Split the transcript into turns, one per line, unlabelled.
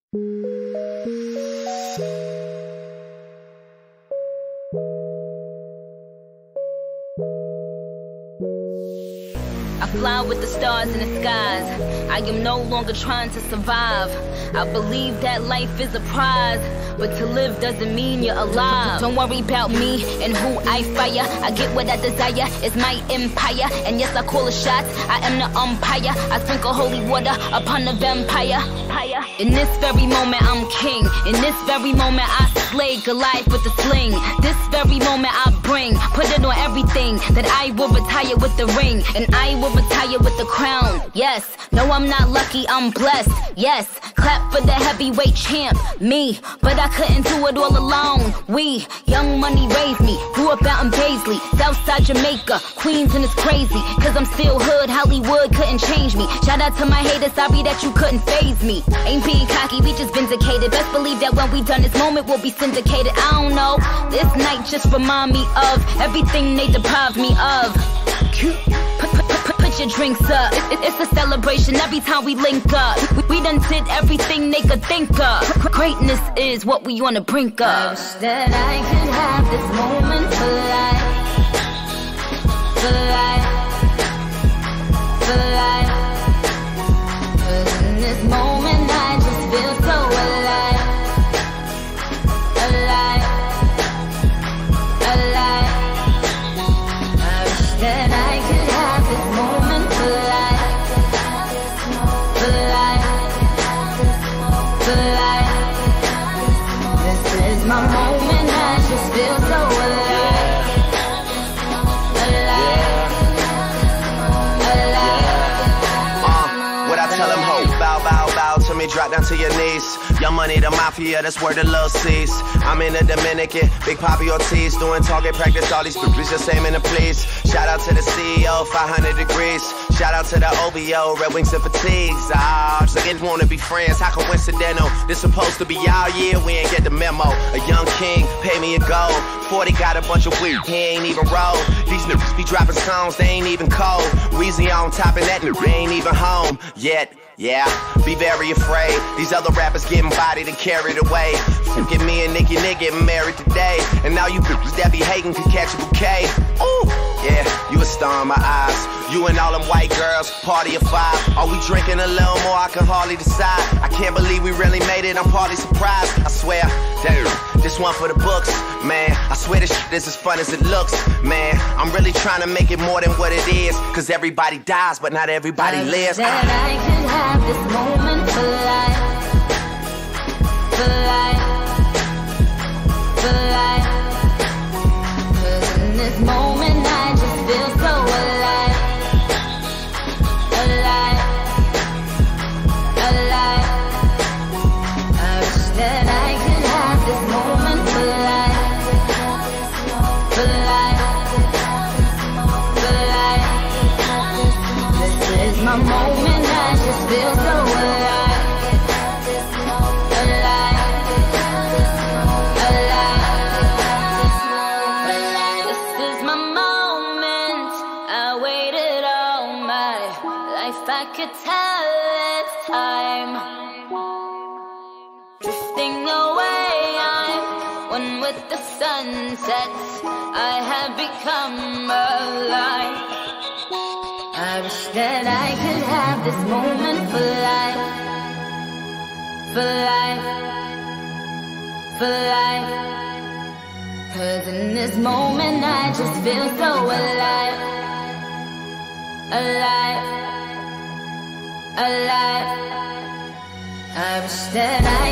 I fly with the stars in the skies. I am no longer trying to survive. I believe that life is a prize, but to live doesn't mean you're alive. Don't worry about me and who I fire. I get what I desire, it's my empire. And yes, I call the shots, I am the umpire. I sprinkle holy water upon the vampire. In this very moment I'm king. In this very moment I slay Goliath with the sling. This very moment I bring, put it on everything, that I will retire with the ring, and I will retire with the crown. Yes, no, I'm not lucky, I'm blessed. Yes, clap for the heavyweight champ, me. But I couldn't do it all alone. We, Young Money raised me, grew up out in Paisley, Southside Jamaica, Queens, and it's crazy, cause I'm still hood, Hollywood couldn't change me. Shout out to my haters, sorry that you couldn't faze me. Ain't being cocky, we just vindicated. Best believe that when we done, this moment will be syndicated. I don't know, this night just remind me of everything they deprived me of. Put your drinks up, it's a celebration every time we link up. We done did everything they could think of. Greatness is what we on the brink of. I wish that I could have this moment for life, for life, for life. Cause in this moment I just feel so alive, alive, alive. I wish that I could have this moment for life, for life, for life. This is my moment, I just feel so alive, alive, alive.
What I tell them, ho, bow, bow, bow to me, drop down to your knees. Young Money, the mafia, that's where the love sees. I'm in the Dominican, Big Papi Ortiz, doing target practice, all these bitches just aiming to please. Shout out to the CEO, 500 degrees. Shout out to the OVO, Red Wings and Fatigues. Ah, so they wanna be friends, how coincidental. This supposed to be our year, we ain't get the memo. A young king, pay me a gold. 40 got a bunch of weed, he ain't even roll. These niggas be dropping songs, they ain't even cold. Weezy on top of that, they ain't even home yet. Yeah, be very afraid. These other rappers getting bodied and carried away. Get me and Nicki getting married today. And now you bitches that be hating can catch a bouquet. Ooh, yeah, you a star in my eyes. You and all them white girls, party of 5. Are we drinking a little more? I can hardly decide. I can't believe we really made it, I'm partly surprised. I swear, damn, this one for the books. Man, I swear this shit is as fun as it looks. Man, I'm really trying to make it more than what it is. Cause everybody dies, but not everybody lives.
That I could have this moment for life, for life, for life. Cause in this moment I just feel so alive, alive, alive. I wish that I could have this moment for life, for life, for life. This is my moment, I just feel so alive, alive, alive. This is my moment, I waited all my life, I could tell it's time. Drifting away, I'm one with the sunset, I have become alive. I wish that I could have this moment for life, for life, for life. Cause in this moment I just feel so alive, alive, alive. I wish that I